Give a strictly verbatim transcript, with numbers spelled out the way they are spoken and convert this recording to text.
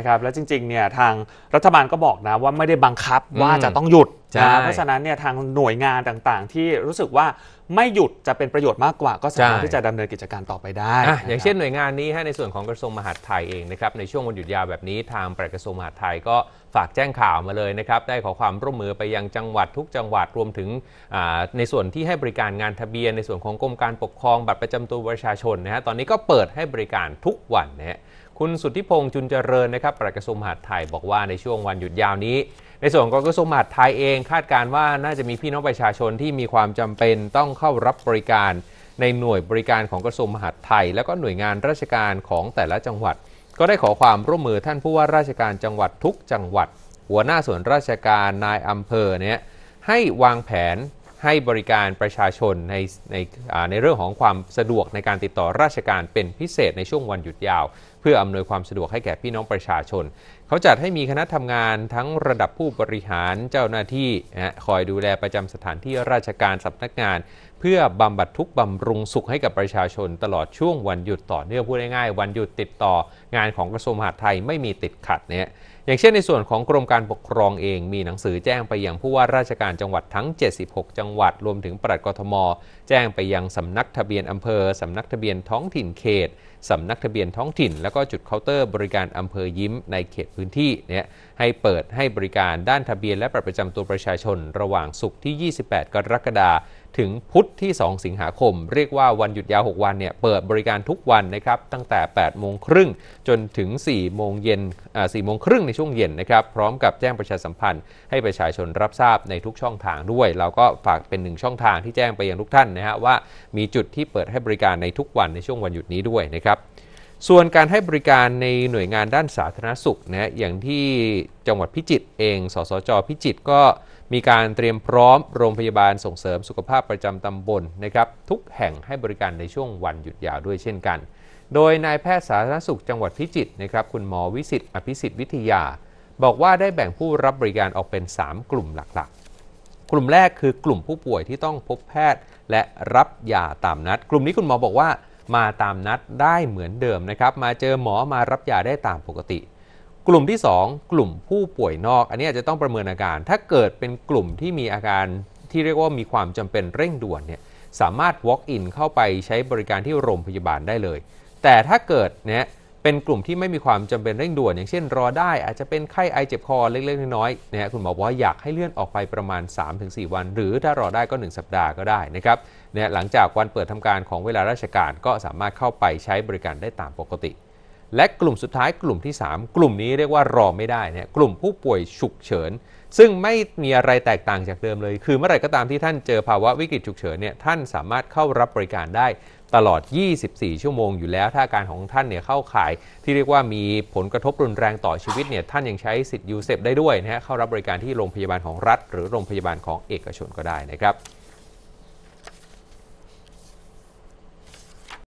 นะครับแล้วจริงๆเนี่ยทางรัฐบาลก็บอกนะว่าไม่ได้บังคับว่าจะต้องหยุดนะเพราะฉะนั้นเนี่ยทางหน่วยงานต่างๆที่รู้สึกว่าไม่หยุดจะเป็นประโยชน์มากกว่าก็สามารถที่จะดำเนินกิจการต่อไปได้อย่างเช่นหน่วยงานนี้ในส่วนของกระทรวงมหาดไทยเองนะครับในช่วงวันหยุดยาวแบบนี้ทางปลัดกระทรวงมหาดไทยก็ฝากแจ้งข่าวมาเลยนะครับได้ขอความร่วมมือไปยังจังหวัดทุกจังหวัดรวมถึงในส่วนที่ให้บริการงานทะเบียนในส่วนของกรมการปกครองบัตรประจำตัวประชาชนนะฮะตอนนี้ก็เปิดให้บริการทุกวันนะฮะคุณสุทธิพงษ์จุนเจริญนะครับปลัดกระทรวงมหาดไทยบอกว่าในช่วงวันหยุดยาวนี้ในส่วนของกระทรวงมหาดไทยเองคาดการณ์ว่าน่าจะมีพี่น้องประชาชนที่มีความจำเป็นต้องเข้ารับบริการในหน่วยบริการของกระทรวงมหาดไทยและก็หน่วยงานราชการของแต่ละจังหวัดก็ได้ขอความร่วมมือท่านผู้ว่าราชการจังหวัดทุกจังหวัดหัวหน้าส่วนราชการนายอำเภอเนี่ยให้วางแผนให้บริการประชาชนในในในเรื่องของความสะดวกในการติดต่อราชการเป็นพิเศษในช่วงวันหยุดยาวเพื่ออำนวยความสะดวกให้แก่พี่น้องประชาชนเขาจัดให้มีคณะทำงานทั้งระดับผู้บริหารเจ้าหน้าที่นะคอยดูแลประจำสถานที่ราชการสำนักงานเพื่อบำบัดทุกข์บำรุงสุขให้กับประชาชนตลอดช่วงวันหยุดต่อเนื่องพูดง่ายๆวันหยุดติดต่องานของกระทรวงมหาดไทยไม่มีติดขัดเนี่ยอย่างเช่นในส่วนของกรมการปกครองเองมีหนังสือแจ้งไปยังผู้ว่าราชการจังหวัดทั้งเจ็ดสิบหกจังหวัดรวมถึงปลัดกทมแจ้งไปยังสำนักทะเบียนอำเภอสำนักทะเบียนท้องถิ่นเขตสำนักทะเบียนท้องถิ่นแล้วก็จุดเคาน์เตอร์บริการอำเภอยิ้มในเขตพื้นที่เนี่ยให้เปิดให้บริการด้านทะเบียนและบัตรประจำตัวประชาชนระหว่างศุกร์ที่ยี่สิบแปดกรกฎาคมถึงพุธที่สองสิงหาคมเรียกว่าวันหยุดยาวหกวันเนี่ยเปิดบริการทุกวันนะครับตั้งแต่แปดโมงครึ่งจนถึงสี่โมงเย็นอ่าสี่โมงครึ่งในช่วงเย็นนะครับพร้อมกับแจ้งประชาสัมพันธ์ให้ประชาชนรับทราบในทุกช่องทางด้วยเราก็ฝากเป็นหนึ่งช่องทางที่แจ้งไปยังทุกท่านนะฮะว่ามีจุดที่เปิดให้บริการในทุกวันในช่วงวันหยุดนี้ด้วยนะครับส่วนการให้บริการในหน่วยงานด้านสาธารณสุขนะอย่างที่จังหวัดพิจิตรเองสสจ.พิจิตรก็มีการเตรียมพร้อมโรงพยาบาลส่งเสริมสุขภาพประจำตำบลนะครับทุกแห่งให้บริการในช่วงวันหยุดยาวด้วยเช่นกันโดยนายแพทย์สาธารณสุขจังหวัดพิจิตรนะครับคุณหมอวิสิทธิ์อภิสิทธิ์วิทยาบอกว่าได้แบ่งผู้รับบริการออกเป็นสามกลุ่มหลักๆกลุ่มแรกคือกลุ่มผู้ป่วยที่ต้องพบแพทย์และรับยาตามนัดกลุ่มนี้คุณหมอบอกว่ามาตามนัดได้เหมือนเดิมนะครับมาเจอหมอมารับยาได้ตามปกติกลุ่มที่สองกลุ่มผู้ป่วยนอกอันนี้อาจจะต้องประเมินอาการถ้าเกิดเป็นกลุ่มที่มีอาการที่เรียกว่ามีความจำเป็นเร่งด่วนเนี่ยสามารถ walk in เข้าไปใช้บริการที่โรงพยาบาลได้เลยแต่ถ้าเกิดเนี่ยเป็นกลุ่มที่ไม่มีความจำเป็นเร่งด่วนอย่างเช่นรอได้อาจจะเป็นไข้ไอเจ็บคอเล็กๆน้อยๆนะคุณหมอบอกว่าอยากให้เลื่อนออกไปประมาณ สามถึงสี่ วันหรือถ้ารอได้ก็หนึ่งสัปดาห์ก็ได้นะครับเนี่ยหลังจากวันเปิดทำการของเวลาราชการก็สามารถเข้าไปใช้บริการได้ตามปกติและกลุ่มสุดท้ายกลุ่มที่สามกลุ่มนี้เรียกว่ารอไม่ได้เนี่ยกลุ่มผู้ป่วยฉุกเฉินซึ่งไม่มีอะไรแตกต่างจากเดิมเลยคือเมื่อไหร่ก็ตามที่ท่านเจอภาวะวิกฤตฉุกเฉินเนี่ยท่านสามารถเข้ารับบริการได้ตลอดยี่สิบสี่ชั่วโมงอยู่แล้วถ้าอาการของท่านเนี่ยเข้าข่ายที่เรียกว่ามีผลกระทบรุนแรงต่อชีวิตเนี่ยท่านยังใช้สิทธิ์ยูเซฟได้ด้วยนะฮะเข้ารับบริการที่โรงพยาบาลของรัฐหรือโรงพยาบาลของเอกชนก็ได้นะครับ